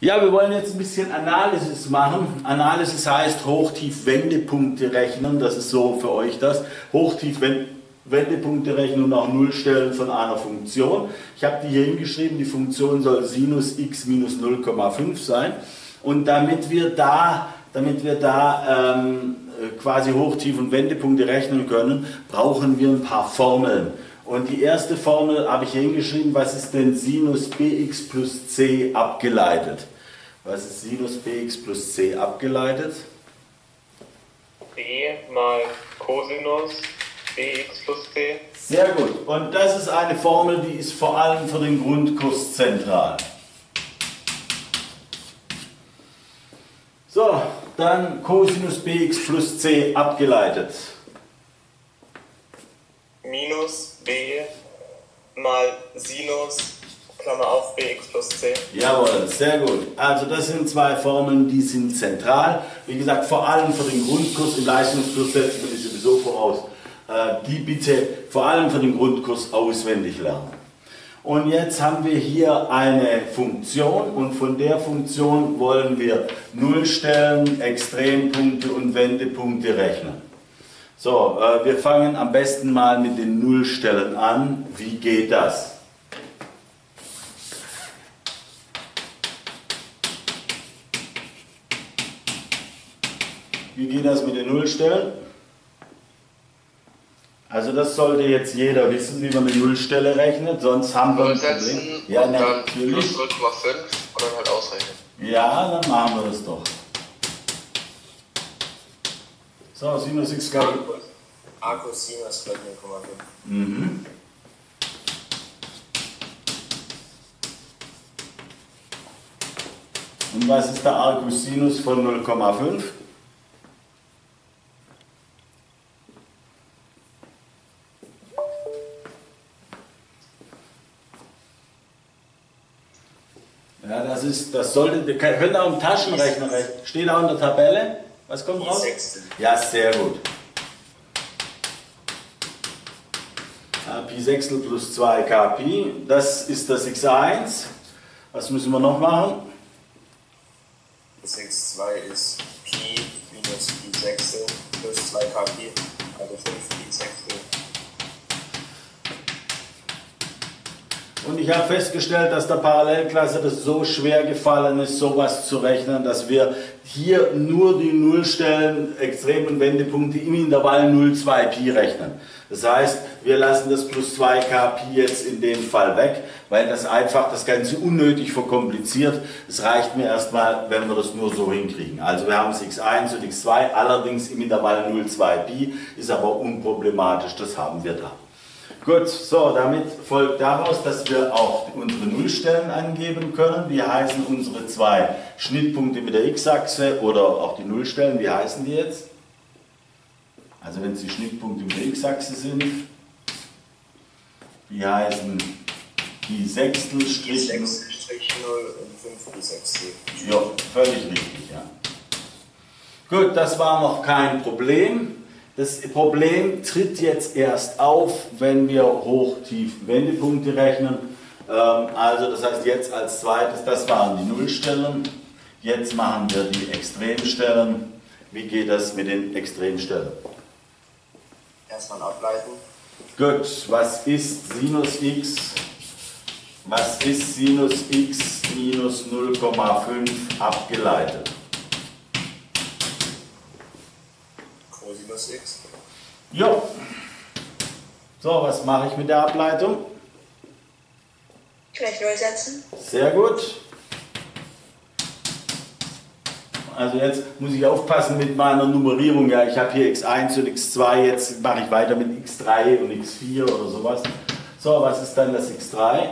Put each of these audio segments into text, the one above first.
Ja, wir wollen jetzt ein bisschen Analysis machen. Analysis heißt Hoch-Tief-Wendepunkte rechnen. Das ist so für euch das. Hoch-Tief-Wendepunkte rechnen und auch Nullstellen von einer Funktion. Ich habe die hier hingeschrieben. Die Funktion soll Sinus x minus 0,5 sein. Und damit wir da quasi Hoch-, Tief- und Wendepunkte rechnen können, brauchen wir ein paar Formeln. Und die erste Formel habe ich hier hingeschrieben. Was ist denn Sinus bx plus c abgeleitet? Was ist Sinus bx plus c abgeleitet? B mal Cosinus bx plus c. Sehr gut. Und das ist eine Formel, die ist vor allem für den Grundkurs zentral. So, dann Cosinus bx plus c abgeleitet. Minus b mal Sinus, Klammer auf, bx plus c. Jawohl, sehr gut. Also das sind zwei Formeln, die sind zentral. Wie gesagt, vor allem für den Grundkurs, im Leistungskurs setzen wir die sowieso voraus. Die bitte vor allem für den Grundkurs auswendig lernen. Und jetzt haben wir hier eine Funktion und von der Funktion wollen wir Nullstellen, Extrempunkte und Wendepunkte rechnen. So, wir fangen am besten mal mit den Nullstellen an. Wie geht das? Wie geht das mit den Nullstellen? Also das sollte jetzt jeder wissen, wie man eine Nullstelle rechnet, sonst haben wir ein Problem. Ja, und dann natürlich. plus 0,5 und dann halt ausrechnen. Ja, dann machen wir das doch. So, Sinus x gleich. A Cosinus gleich 0,5. Mhm. Und was ist der Arccosinus von 0,5? Ja, das sollte, könnt ihr auch im Taschenrechner rechnen. Steht auch in der Tabelle. Was kommt raus? Ja, sehr gut. Pi Sechstel plus 2k Pi, das ist das x1. Was müssen wir noch machen? Das x2 ist Pi minus Pi Sechstel plus 2k Pi, also 5 Pi Sechstel. Und ich habe festgestellt, dass der Parallelklasse das so schwer gefallen ist, sowas zu rechnen, dass wir hier nur die Nullstellen, Extrem- und Wendepunkte im Intervall 0, 2 Pi rechnen. Das heißt, wir lassen das plus 2k Pi jetzt in dem Fall weg, weil das einfach das Ganze unnötig verkompliziert. Es reicht mir erstmal, wenn wir das nur so hinkriegen. Also wir haben das x1 und x2, allerdings im Intervall 0, 2 Pi, ist aber unproblematisch, das haben wir da. Gut, so, damit folgt daraus, dass wir auch unsere Nullstellen angeben können. Wie heißen unsere zwei Schnittpunkte mit der x-Achse oder auch die Nullstellen, wie heißen die jetzt? Also wenn es die Schnittpunkte mit der x-Achse sind, wie heißen Pi Sechstel Strich 0 0 und 5 Pi Sechstel. Ja, völlig richtig, ja. Gut, das war noch kein Problem. Das Problem tritt jetzt erst auf, wenn wir Hoch-Tief-Wendepunkte rechnen. Also das heißt jetzt als zweites, das waren die Nullstellen. Jetzt machen wir die Extremstellen. Wie geht das mit den Extremstellen? Erstmal ableiten. Gut, was ist Sinus x? Was ist Sinus x minus 0,5 abgeleitet? Cosinus x. Jo. So, was mache ich mit der Ableitung? Gleich neu setzen. Sehr gut. Also jetzt muss ich aufpassen mit meiner Nummerierung. Ja, ich habe hier x1 und x2, jetzt mache ich weiter mit x3 und x4 oder sowas. So, was ist dann das x3?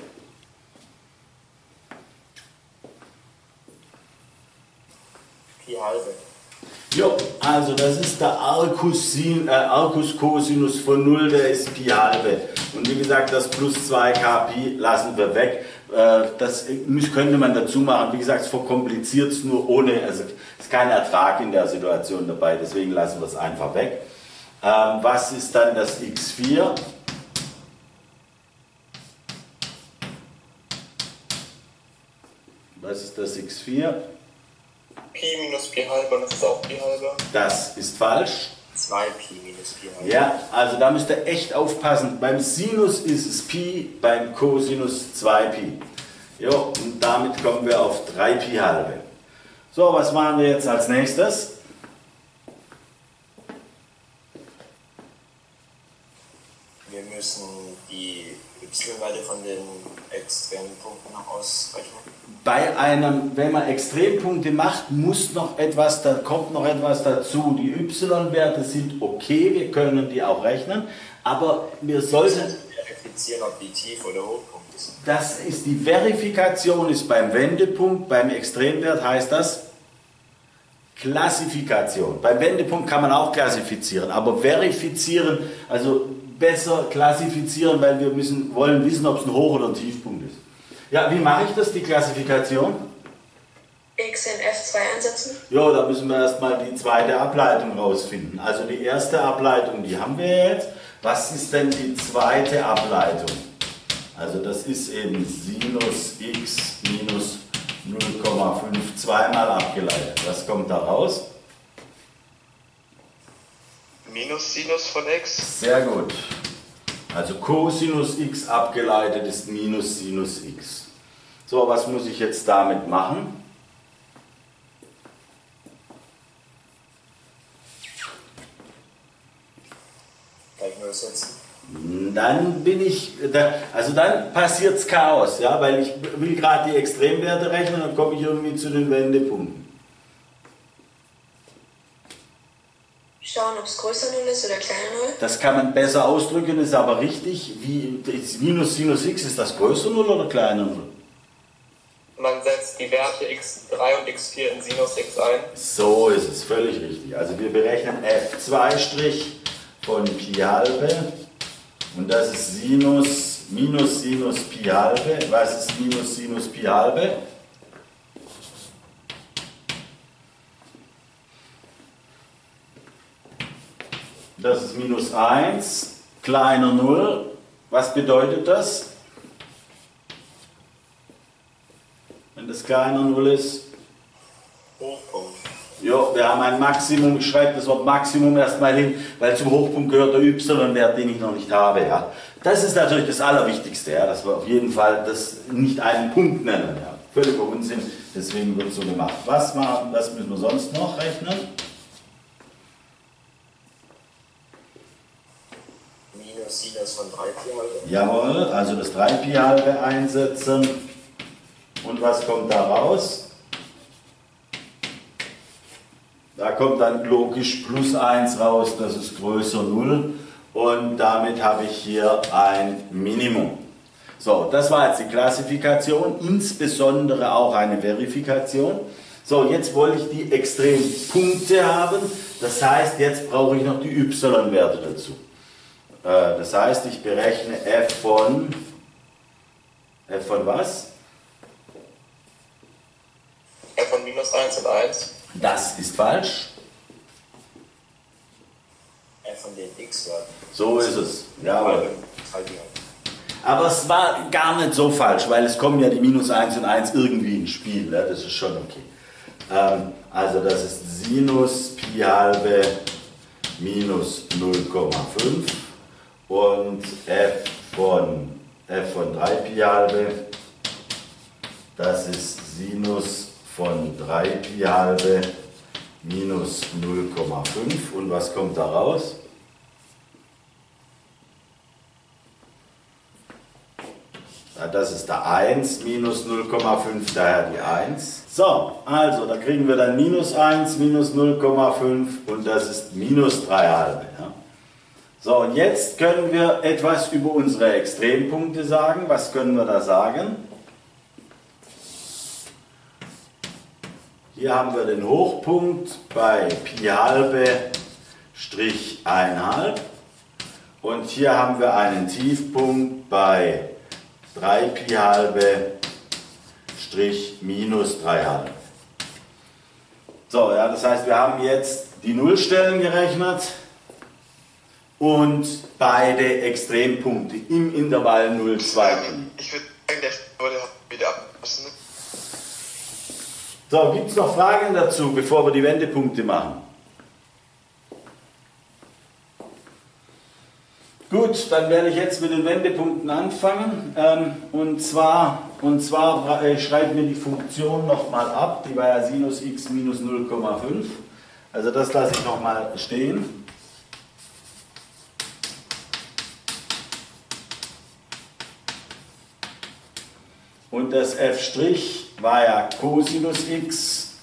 Pi halbe. Jo, also das ist der Arcus-Cosinus von 0, der ist Pi halbe. Und wie gesagt, das plus 2k Pi lassen wir weg. Das könnte man dazu machen. Wie gesagt, es verkompliziert es nur ohne, also ist kein Ertrag in der Situation dabei, deswegen lassen wir es einfach weg. Was ist dann das x4? Was ist das x4? Pi minus Pi halbe, und das ist auch Pi halbe. Das ist falsch. 2Pi minus Pi halbe. Ja, also da müsst ihr echt aufpassen. Beim Sinus ist es Pi, beim Cosinus 2Pi. Jo, und damit kommen wir auf 3Pi halbe. So, was machen wir jetzt als nächstes? Wir müssen die y-Werte von den Extrempunkten noch ausrechnen. Wenn man Extrempunkte macht, da kommt noch etwas dazu. Die y-Werte sind okay, wir können die auch rechnen, aber wir sollten verifizieren, ob die Tief- oder Hochpunkte sind. Das ist die Verifikation, ist beim Wendepunkt, beim Extremwert heißt das Klassifikation. Beim Wendepunkt kann man auch klassifizieren, aber verifizieren, also besser klassifizieren, weil wir wollen wissen, ob es ein Hoch- oder ein Tiefpunkt ist. Ja, wie mache ich das, die Klassifikation? X in F2 einsetzen. Ja, da müssen wir erstmal die zweite Ableitung rausfinden. Also die erste Ableitung, die haben wir jetzt. Was ist denn die zweite Ableitung? Also das ist eben Sinus x minus 0,5 zweimal abgeleitet. Was kommt da raus? Minus Sinus von x. Sehr gut. Also Cosinus x abgeleitet ist minus Sinus x. So, was muss ich jetzt damit machen? Gleich nur setzen. Dann dann passiert Chaos, ja, weil ich will gerade die Extremwerte rechnen, dann komme ich irgendwie zu den Wendepunkten. Schauen, ob es größer 0 ist oder kleiner 0. Das kann man besser ausdrücken, ist aber richtig. Minus Sinus x, ist das größer 0 oder kleiner 0? Man setzt die Werte x3 und x4 in Sinus x ein. So ist es, völlig richtig. Also wir berechnen f2' von Pi halbe und das ist minus Sinus Pi halbe. Was ist minus Sinus Pi halbe? Das ist minus 1, kleiner 0. Was bedeutet das? Wenn das kleiner 0 ist? Hochpunkt. Ja, wir haben ein Maximum. Ich schreibe das Wort Maximum erstmal hin, weil zum Hochpunkt gehört der y-Wert, den ich noch nicht habe. Ja. Das ist natürlich das Allerwichtigste, ja, dass wir auf jeden Fall das nicht einen Punkt nennen. Ja. Völliger Unsinn, deswegen wird es so gemacht. Was müssen wir sonst noch rechnen? Minus Sinus von 3Pi halbe. Jawohl, also das 3Pi halbe einsetzen. Und was kommt da raus? Da kommt dann logisch plus 1 raus, das ist größer 0. Und damit habe ich hier ein Minimum. So, das war jetzt die Klassifikation, insbesondere auch eine Verifikation. So, jetzt wollte ich die Extrempunkte haben. Das heißt, jetzt brauche ich noch die y-Werte dazu. Das heißt, ich berechne f von was? F von minus 1 und 1. Das ist falsch. Von den x-Werten. So ist es. Jawohl. Halbe. Aber es war gar nicht so falsch, weil es kommen ja die minus 1 und 1 irgendwie ins Spiel. Ne? Das ist schon okay. Also das ist Sinus Pi halbe minus 0,5 und f von 3 Pi halbe, das ist Sinus von 3 Pi halbe minus 0,5 und was kommt da raus? Ja, das ist der 1 minus 0,5, daher die 1. So, also da kriegen wir dann minus 1 minus 0,5 und das ist minus 3 halbe. Ja. So, und jetzt können wir etwas über unsere Extrempunkte sagen. Was können wir da sagen? Hier haben wir den Hochpunkt bei Pi halbe Strich 1,5 und hier haben wir einen Tiefpunkt bei 3 Pi halbe Strich minus 3 halbe. So, ja, das heißt, wir haben jetzt die Nullstellen gerechnet und beide Extrempunkte im Intervall 0, 2 Pi. Ich würde sagen, der würde wieder abpassen. So, gibt es noch Fragen dazu, bevor wir die Wendepunkte machen? Gut, dann werde ich jetzt mit den Wendepunkten anfangen. Und zwar schreiben wir die Funktion nochmal ab. Die war ja Sinus x minus 0,5. Also das lasse ich nochmal stehen. Und das f' war ja Cosinus x.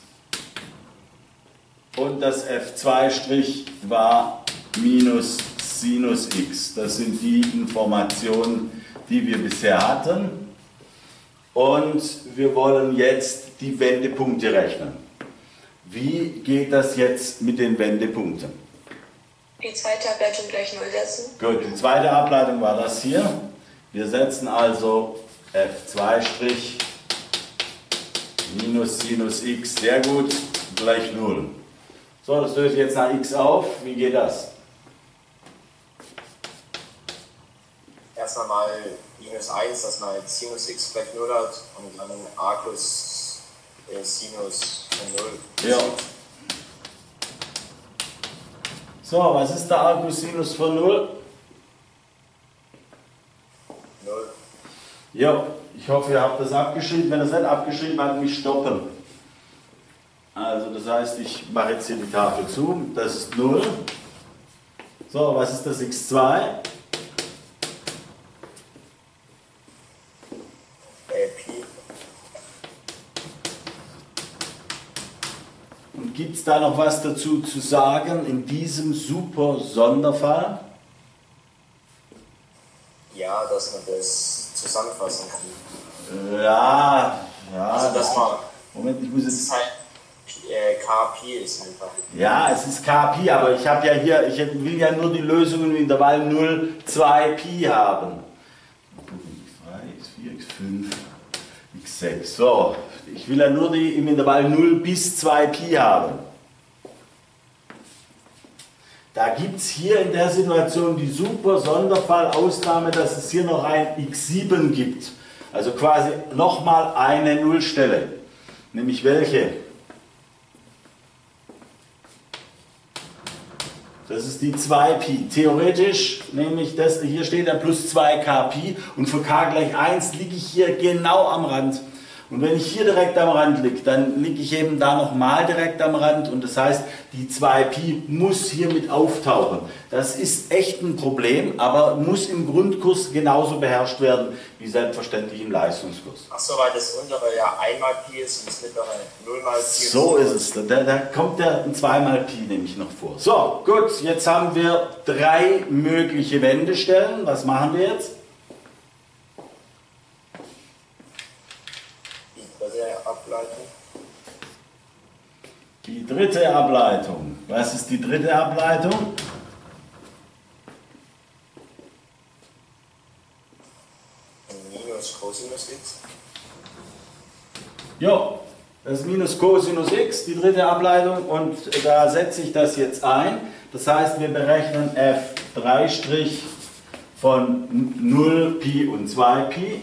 Und das f2' war minus Sinus x. Das sind die Informationen, die wir bisher hatten. Und wir wollen jetzt die Wendepunkte rechnen. Wie geht das jetzt mit den Wendepunkten? Die zweite Ableitung gleich 0 setzen. Gut, die zweite Ableitung war das hier. Wir setzen also f2' minus Sinus x, sehr gut, gleich 0. So, das löse ich jetzt nach x auf. Wie geht das? Erstmal mal minus 1, dass man jetzt Sinus x gleich 0 hat und dann Arcus Sinus von 0. Ja. So, was ist der Arcus Sinus von 0? 0. Ja, ich hoffe, ihr habt das abgeschrieben. Wenn ihr es nicht abgeschrieben habt, mich stoppen. Also, das heißt, ich mache jetzt hier die Tafel zu. Das ist 0. So, was ist das x2? Pi. Und gibt es da noch was dazu zu sagen in diesem super Sonderfall? Ja, dass man das zusammenfassen kann. Ja. Also, dass man. Moment, ich muss Das jetzt. ist halt Kpi ist einfach. Ja, es ist Kpi, aber ich habe ja hier, ich will ja nur die Lösungen im Intervall 0, 2 Pi haben. x3, x4, x5, x6. So, ich will ja nur die im Intervall 0 bis 2 Pi haben. Da gibt es hier in der Situation die super Sonderfallausnahme, dass es hier noch ein x7 gibt. Also quasi nochmal eine Nullstelle. Nämlich welche? Das ist die 2Pi. Theoretisch, nämlich das, hier steht ja plus 2kpi und für k gleich 1 liege ich hier genau am Rand. Und wenn ich hier direkt am Rand liege, dann liege ich eben da nochmal direkt am Rand und das heißt, die 2Pi muss hier mit auftauchen. Das ist echt ein Problem, aber muss im Grundkurs genauso beherrscht werden wie selbstverständlich im Leistungskurs. Achso, weil das untere ja einmal Pi ist und das mittlere 0 mal Pi ist. So ist es. Da kommt der 2 mal Pi nämlich noch vor. So, gut, jetzt haben wir 3 mögliche Wendestellen. Was machen wir jetzt? Ableitung. Die dritte Ableitung. Was ist die dritte Ableitung? Minus Cosinus x. Ja, das ist minus Cosinus x, die dritte Ableitung. Und da setze ich das jetzt ein. Das heißt, wir berechnen f3' von 0 Pi und 2 Pi.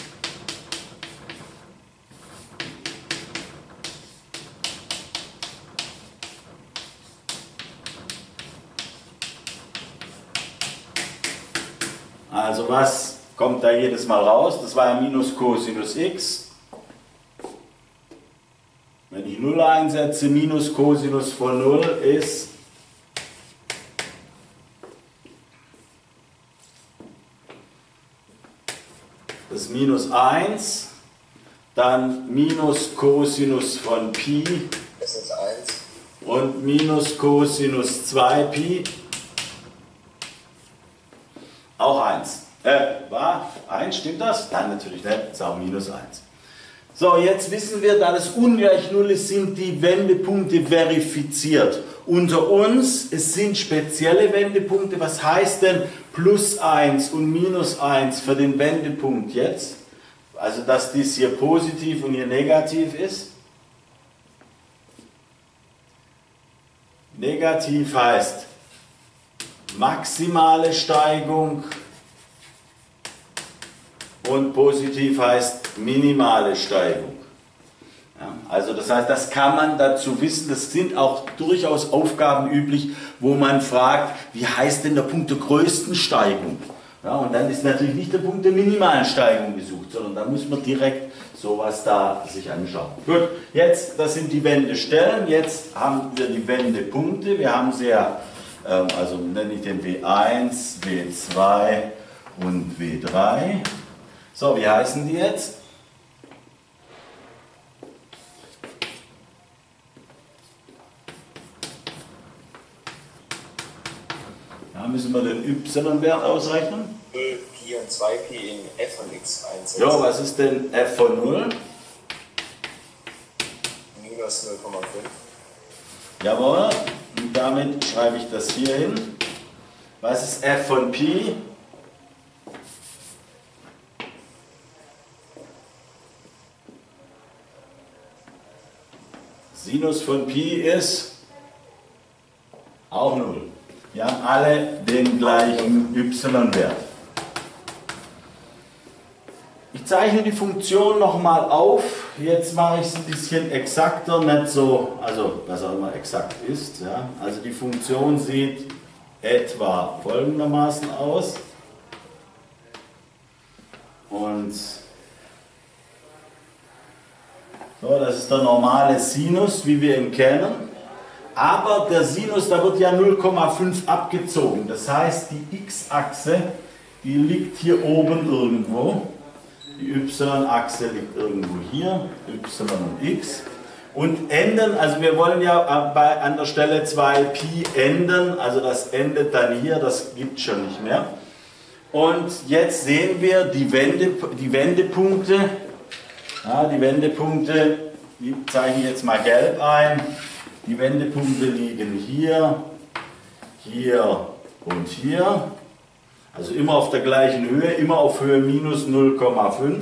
Also was kommt da jedes Mal raus? Das war ja minus Cosinus x. Wenn ich 0 einsetze, minus Cosinus von 0 ist das minus 1, dann minus Cosinus von Pi Das ist 1. und minus Cosinus 2 Pi. Auch 1. War 1, stimmt das? Nein, natürlich nicht. Das ist auch minus 1. So, jetzt wissen wir, da das ungleich 0 ist, sind die Wendepunkte verifiziert. Unter uns, es sind spezielle Wendepunkte. Was heißt denn plus 1 und minus 1 für den Wendepunkt jetzt? Also, dass dies hier positiv und hier negativ ist. Negativ heißt maximale Steigung und positiv heißt minimale Steigung. Ja, also das heißt, das kann man dazu wissen, das sind auch durchaus Aufgaben üblich, wo man fragt, wie heißt denn der Punkt der größten Steigung? Ja, und dann ist natürlich nicht der Punkt der minimalen Steigung gesucht, sondern da muss man direkt sowas da sich anschauen. Gut, jetzt, das sind die Wendestellen, jetzt haben wir die Wendepunkte, wir haben sie ja, also nenne ich den W1, W2 und W3. So, wie heißen die jetzt? Da müssen wir den Y-Wert ausrechnen. Pi und 2Pi in f von x einsetzen. Ja, was ist denn f von 0? Minus 0,5. Jawohl, und damit schreibe ich das hier hin. Was ist f von Pi? Sinus von Pi ist auch 0. Wir haben alle den gleichen y-Wert. Ich zeichne die Funktion nochmal auf. Jetzt mache ich es ein bisschen exakter, nicht so, also was auch immer exakt ist. Ja. Also die Funktion sieht etwa folgendermaßen aus. Und so, das ist der normale Sinus, wie wir ihn kennen. Aber der Sinus, da wird ja 0,5 abgezogen. Das heißt, die x-Achse, die liegt hier oben irgendwo. Die y-Achse liegt irgendwo hier, y und x. Und enden, also wir wollen ja an der Stelle 2Pi enden, also das endet dann hier, das gibt es schon nicht mehr. Und jetzt sehen wir die Wendepunkte. Ja, die Wendepunkte, die zeichne ich jetzt mal gelb ein. Die Wendepunkte liegen hier, hier und hier. Also immer auf der gleichen Höhe, immer auf Höhe minus 0,5.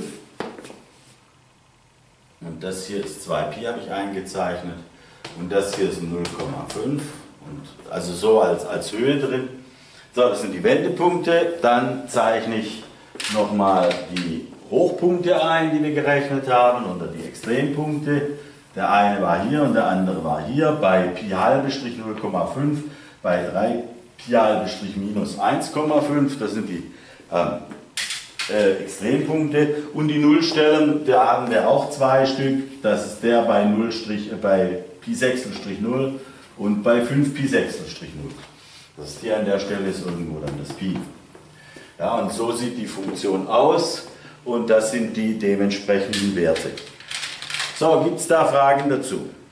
Und das hier ist 2Pi, habe ich eingezeichnet. Und das hier ist 0,5. Also so als Höhe drin. So, das sind die Wendepunkte. Dann zeichne ich nochmal die Hochpunkte ein, die wir gerechnet haben, oder die Extrempunkte. Der eine war hier und der andere war hier. Bei Pi halbe Strich 0,5, bei 3 Pi halbe Strich minus 1,5. Das sind die Extrempunkte. Und die Nullstellen, da haben wir auch zwei Stück. Das ist der bei bei Pi Sechstelstrich 0 und bei 5 Pi Sechstelstrich 0. Das ist hier an der Stelle ist irgendwo dann das Pi. Ja, und so sieht die Funktion aus und das sind die dementsprechenden Werte. So, gibt es da Fragen dazu?